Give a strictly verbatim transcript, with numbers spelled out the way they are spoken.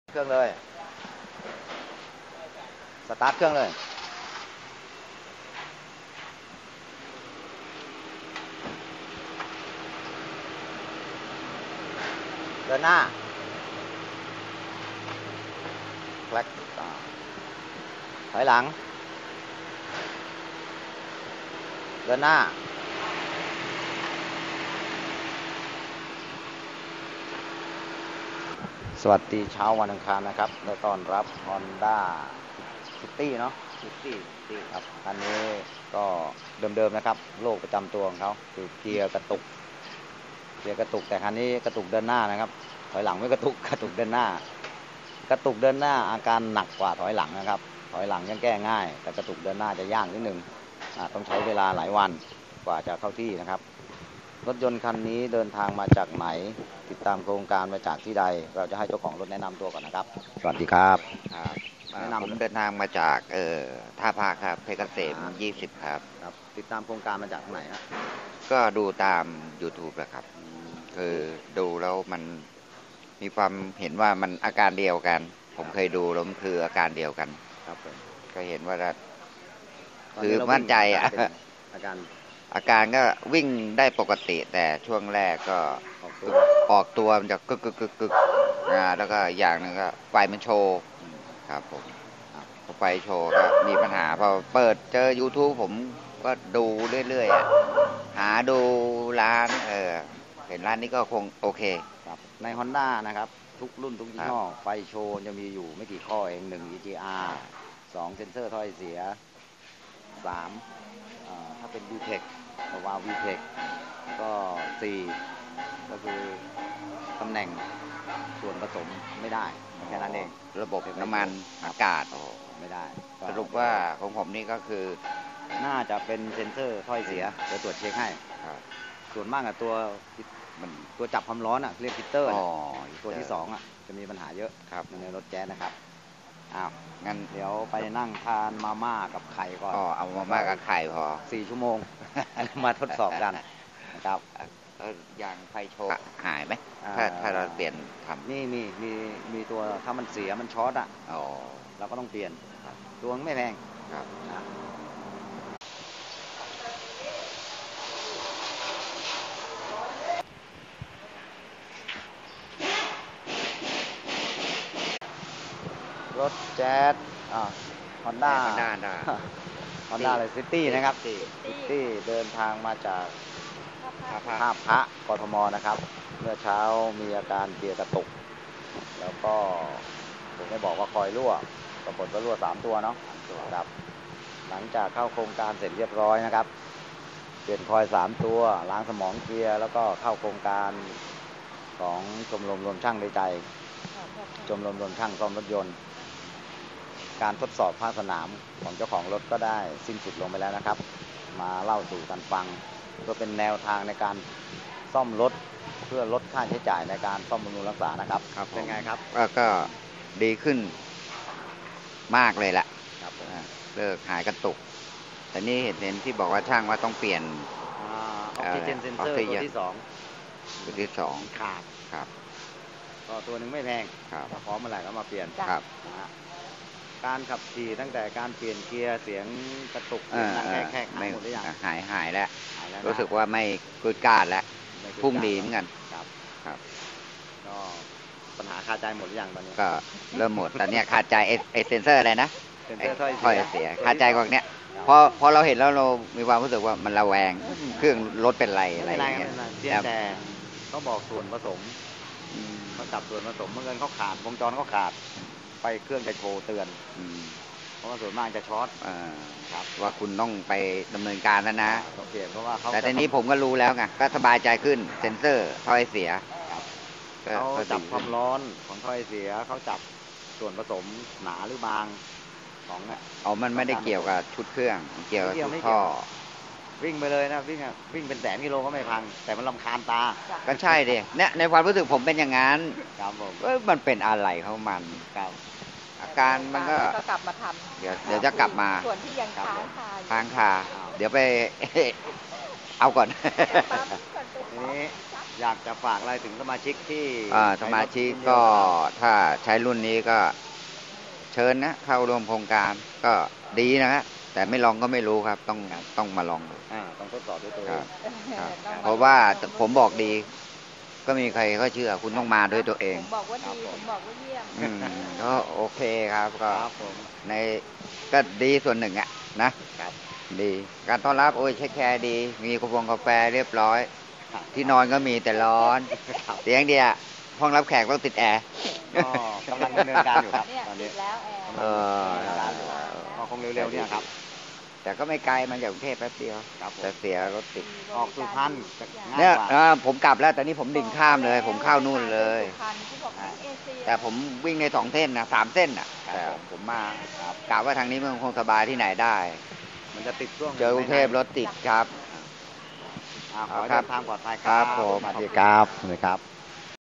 เครื่องเลยสตาร์ทเครื่องเลยเดินหน้าแคล็กถอยหลังเดินหน้าสวัสดีเช้าวันอังคารนะครับและต้อนรับ Honda City เนาะ City City ครับคันนี้ก็เดิมๆนะครับโรคประจำตัวของเขาคือเกียร์กระตุกเกียร์กระตุกแต่คันนี้กระตุกเดินหน้านะครับถอยหลังไม่กระตุกกระตุกเดินหน้ากระตุกเดินหน้าอาการหนักกว่าถอยหลังนะครับถอยหลังยังแก้ง่ายแต่กระตุกเดินหน้าจะยากนิดหนึ่งต้องใช้เวลาหลายวันกว่าจะเข้าที่นะครับรถยนต์คันนี้เดินทางมาจากไหนติดตามโครงการมาจากที่ใดเราจะให้เจ้าของรถแนะนำตัวก่อนนะครับสวัสดีครับครับแนะนำผมเดินทางมาจากเอ่อท่าพระครับเพชรเกษมยี่สิบครับครับติดตามโครงการมาจากไหนฮะก็ดูตาม YouTube แหละครับคือดูแล้วมันมีความเห็นว่ามันอาการเดียวกันผมเคยดูแล้วมันคืออาการเดียวกันครับก็เห็นว่าคือมั่นใจอ่ะอาการอาการก็วิ่งได้ปกติแต่ช่วงแรกก็ออกตัวมันจะกึกกึกกึกกึกอ่าแล้วก็อย่างหนึ่งก็ไฟมันโชว์ครับผมพอไฟโชว์ก็มีปัญหาพอเปิดเจอ YouTube ผมก็ดูเรื่อยๆหาดูร้านเออเห็นร้านนี้ก็คงโอเคครับใน Honda นะครับทุกรุ่นทุกยี่ห้อไฟโชว์จะมีอยู่ไม่กี่ข้อเองหนึ่ง อี จี อาร์ สองเซ็นเซอร์ถ้อยเสียสามถ้าเป็น วี เทค วาล์ว วี เทค ก็สี่ก็คือตำแหน่งส่วนผสมไม่ได้แค่นั้นเองระบบน้ำมันอากาศโอ้ไม่ได้สรุปว่าของผมนี่ก็คือน่าจะเป็นเซ็นเซอร์ถ้อยเสียเดี๋ยวตรวจเช็คให้ส่วนมากอะตัวมันตัวจับความร้อนอะเรียกฟิลเตอร์ตัวที่สองอะจะมีปัญหาเยอะครับในรถแจ๊สนะครับอ้าวงั้นเดี๋ยวไปนั่งทานมาม่ากับไข่ก่อนอ๋อเอามาม่ากับไข่พอสี่ชั่วโมงมาทดสอบกันนะครับอย่างไฟโชว์หายไหมถ้าถ้าเราเปลี่ยนทำนี่มีมีมีตัวถ้ามันเสียมันช็อตอ่ะอ๋อเราก็ต้องเปลี่ยนตัวไม่แพงครับรถแจ๊สอ่าฮอนด้าฮอนด้าได้ฮอนด้าเลยซิตี้นะครับซิตี้เดินทางมาจากท่าพระกทมนะครับเมื่อเช้ามีอาการเกียร์กระตุกแล้วก็ผมไม่บอกว่าคอยรั่วปรากฏว่ารั่วสามตัวเนาะครับหลังจากเข้าโครงการเสร็จเรียบร้อยนะครับเปลี่ยนคอยสามตัวล้างสมองเกียร์แล้วก็เข้าโครงการของชมรมรวมช่างในใจชมรมรวมช่างซ่อมรถยนต์การทดสอบภาคสนามของเจ้าของรถก็ได้สิ้นสุดลงไปแล้วนะครับมาเล่าสู่กันฟังเพื่อเป็นแนวทางในการซ่อมรถเพื่อลดค่าใช้จ่ายในการซ่อมบำรุงรักษานะครับครับเป็นไงครับก็ดีขึ้นมากเลยละครับเลิกหายกระตุกแต่นี่เห็นเห็นที่บอกว่าช่างว่าต้องเปลี่ยนออกซิเจนเซนเซอร์ตัวที่สองตัวที่สองขาดครับก็ตัวหนึ่งไม่แพงครับพร้อมเมื่อไหร่ก็มาเปลี่ยนครับการขับขี่ตั้งแต่การเปลี่ยนเกียร์เสียงกระตุกเสียงดังแค่หายหมดหรือยังหายหายแล้วรู้สึกว่าไม่กุดกาดแล้วพุ่งดีเหมือนกันครับครับก็ปัญหาคาใจหมดหรือยังตอนนี้ก็เริ่มหมดตอนนี้คาใจไอเซนเซอร์อะไรนะเซนเซอร์ถ้อยเสียคาใจกว่าเนี้ยพอพอเราเห็นแล้วเรามีความรู้สึกว่ามันระแวงเครื่องรถเป็นไรอะไรอย่างเงี้ยแต่เขาบอกส่วนผสมเขาจับส่วนผสมเมื่อเงินเขาขาดวงจรเขาขาดไฟเครื่องจะโชว์เตือนเพราะว่าส่วนมากจะช็อตครับว่าคุณต้องไปดำเนินการแล้วนะเปลี่ยนเพราะว่าเขาแต่ทีนี้ผมก็รู้แล้วไงก็สบายใจขึ้นเซ็นเซอร์ถ้อยเสียเขาจับความร้อนของถ้อยเสียเขาจับส่วนผสมหนาหรือบางของอ๋อมันไม่ได้เกี่ยวกับชุดเครื่องเกี่ยวกับชุดท่อวิ่งไปเลยนะวิ่งวิ่งเป็นแสนกิโลก็ไม่พังแต่มันรำคาญตาก็ใช่ดิเนี่ยในความรู้สึกผมเป็นอย่างนั้นครับผมเออมันเป็นอะไรของมันครับอาการมันก็กลับมาทำเดี๋ยวเดี๋ยวจะกลับมาส่วนที่ยังค้างคาค้างคาเดี๋ยวไปเอาก่อนทีนี้อยากจะฝากอะไรถึงสมาชิกที่อ่าสมาชิกก็ถ้าใช้รุ่นนี้ก็เชิญนะเข้าร่วมโครงการก็ดีนะฮะแต่ไม่ลองก็ไม่รู้ครับต้องต้องมาลองดูอ่าต้องทดสอบด้วยตัวเอครับงครับเพราะว่าผมบอกดี ก็มีใครก็เชื่อคุณต้องมาด้วยตัวเองผมบอกว่าดีผมบอกว่าเยี่ยมอืมก็โอเคครับก็ครับผมในก็ดีส่วนหนึ่งอะนะครับ ดีการต้อนรับโอ้ยเช็คแคร์ดี มีกาแฟกาแฟเรียบร้อยครับที่นอนก็มีแต่ร้อนเตียงเดียวห้องรับแขกต้องติดแอร์ก็กำลังดำเนินการอยู่ครับเนี่ยตอนตินี้ดแล้วแอร์เออดำเนินการอยู่ก็คงเร็วๆเนี่ยครับแต่ก็ไม่ไกลมาจากกรุงเทพแป๊บเดียวครับผมแต่เสียรถติดออกสุพรรณจะง่ายเนี่ยกว่าเออผมกลับแล้วแต่นี่ผมดิ่งข้ามเลย ผมเข้านู่นเลยสุพรรณที่บอกทั้งเอเชียแต่ผมวิ่งในสองเส้นนะสามเส้นน่ะครับแต่ผมผมมาครับกะว่าทางนี้มันคงสบายที่ไหนได้มันจะติดช่วงเจอกรุงเทพรถติดครับอ่าขอให้ครัเดิบนทางปลอดภัยครับผมสวัสดีครับสวัสดีครับ